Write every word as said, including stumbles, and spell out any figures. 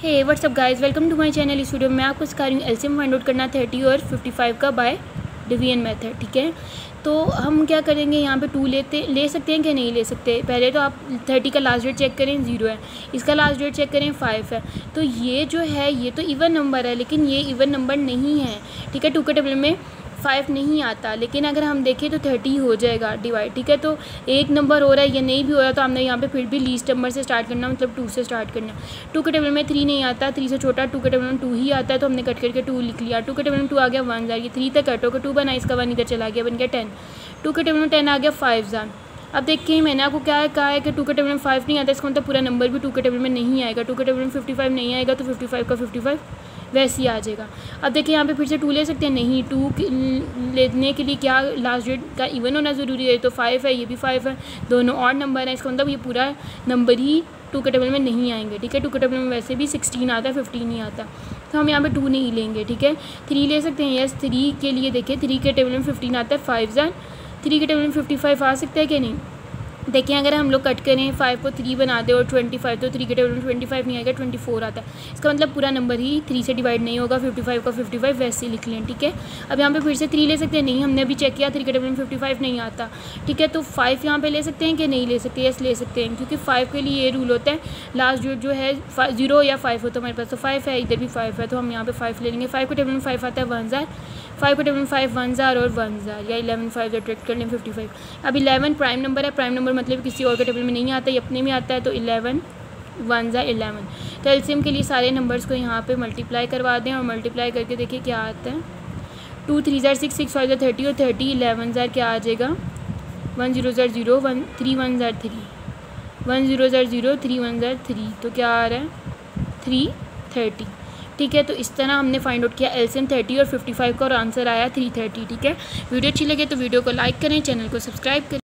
Hey WhatsApp guys, welcome to my channel. इस video में मैं आपको सिखा रही हूँ एलसीएम फाइंड आउट करना थर्टी और फिफ्टी फाइव का बाय डिवीजन मेथड। ठीक है, तो हम क्या करेंगे, यहाँ पे टू लेते ले सकते हैं कि नहीं ले सकते। पहले तो आप थर्टी का लास्ट डेट चेक करें, ज़ीरो है। इसका लास्ट डेट चेक करें, फाइव है। तो ये जो है ये तो इवन नंबर है, लेकिन ये इवन नंबर नहीं है। ठीक है, टू के टेबल में फाइव नहीं आता, लेकिन अगर हम देखें तो थर्टी हो जाएगा डिवाइड। ठीक है, तो एक नंबर हो रहा है, ये नहीं भी हो रहा, तो हमने यहाँ पे फिर भी लीस्ट नंबर से स्टार्ट करना, मतलब टू से स्टार्ट करना। टू के टेबल में थ्री नहीं आता, थ्री से छोटा टू के टेबल में टू ही आता है, तो हमने कट करके टू लिख लिया। टू के टेबल में टू आ गया, वन जार, ये थ्री तक कट होकर टू बना, इसका वन इधर चला गया, बन गया टेन। टू के टेबल में टेन आ गया, फाइव जार। अब देखिए मैंने आपको क्या कहा है कि टू के टेबल में फाइव नहीं आता, इसका मतलब पूरा नंबर भी टू के टेबल में नहीं आएगा। टू के टेबल में फिफ्टी फाइव नहीं आएगा, तो फिफ्टी फाइव का फिफ्टी फाइव वैसे ही आ जाएगा। अब देखिए यहाँ पे फिर से टू ले सकते हैं, नहीं, टू लेने के लिए क्या लास्ट डेट का इवन होना ज़रूरी है। तो फाइव है, ये भी फाइव है, दोनों और नंबर हैं, इसका मतलब ये पूरा नंबर ही टू के टेबल में नहीं आएंगे। ठीक है, टू के टेबल में वैसे भी सिक्सटीन आता है, फिफ्टीन नहीं आता, तो हम यहाँ पे टू नहीं लेंगे। ठीक है, थ्री ले सकते हैं, यस। थ्री के लिए देखिए, थ्री के टेबल में फिफ्टीन आता है, फाइव ज़ार, थ्री के टेबल में फिफ्टी फाइव आ सकता है कि नहीं। देखिए अगर हम लोग कट करें, फाइव को थ्री बना दें और ट्वेंटी फाइव, तो थ्री के टेबल में ट्वेंटी फाइव नहीं आएगा, ट्वेंटी फोर आता है। इसका मतलब पूरा नंबर ही थ्री से डिवाइड नहीं होगा। फिफ्टी फाइव का फिफ्टी फाइव वैसे ही लिख लें। ठीक है, अब यहाँ पे फिर से थ्री ले सकते हैं, नहीं, हमने अभी चेक किया थ्री के टेबल में फिफ्टी फाइव नहीं आता। ठीक है, तो फाइव यहाँ पे ले सकते हैं कि नहीं ले सकते, यस ले सकते हैं, क्योंकि फाइव के लिए ये रूल होता है लास्ट डेट जो है जीरो या फाइव हो, तो हमारे पास तो फाइव है, इधर भी फाइव है, तो हम यहाँ पे फाइव ले लेंगे। फाइव के टेबल में फाइव आता है, वन जार, फाइव के टेबल में फाइव वन जार और वन जार, या इलेवन फाइव सब्ट्रैक्ट कर लें फिफ्टी फाइव। अब इलेवन प्राइम नंबर है, प्राइम नंबर मतलब किसी और के टेबल में नहीं आता, ये अपने में आता है, तो इलेवन वन जार इलेवन। तो एलसीएम के लिए सारे नंबर्स को यहाँ पे मल्टीप्लाई करवा दें और मल्टीप्लाई करके देखिए क्या आता है। टू थ्री जार सिक्स, सिक्स फाइव जार थर्टी और थर्टी इलेवन जार क्या आ जाएगा, वन जीरो जार जीरो, वन थ्री वन जार थ्री, वन जीरो जार जीरो, थ्री वन जार थ्री, तो क्या आ रहा है थ्री थर्टी। ठीक है, तो इस तरह हमने फाइंड आउट किया एलसीएम थर्टी और फिफ्टी फाइव का, और आंसर आया थ्री थर्टी। ठीक है, वीडियो अच्छी लगे तो वीडियो को लाइक करें, चैनल को सब्सक्राइब करें।